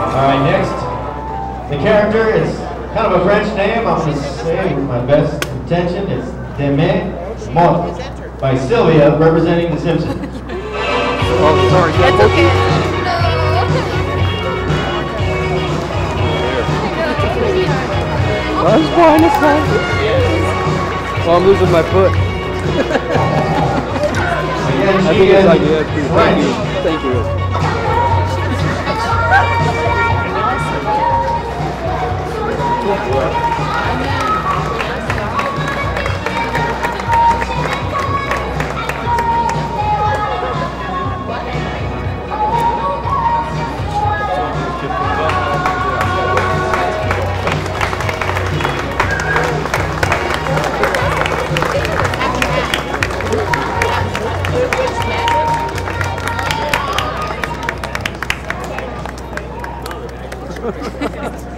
Alright, next. The character is kind of a French name. I'm going to say with my best intention. It's Demain Mort by Sylvia, representing The Simpsons. Oh, sorry. That's okay. I was blind as fuck. Well, I'm losing my foot. Again, I think it's like, yeah, French. Thank you. Ha ha ha.